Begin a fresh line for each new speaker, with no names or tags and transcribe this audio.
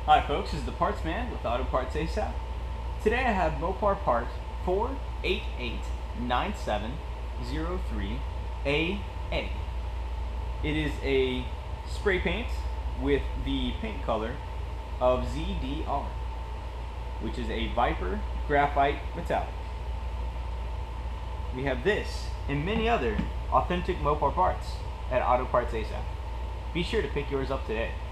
Hi folks, this is the Parts Man with Auto Parts ASAP. Today I have Mopar part 4889703AA. It is a spray paint with the paint color of ZDR, which is a Viper graphite metallic. We have this and many other authentic Mopar parts at Auto Parts ASAP. Be sure to pick yours up today.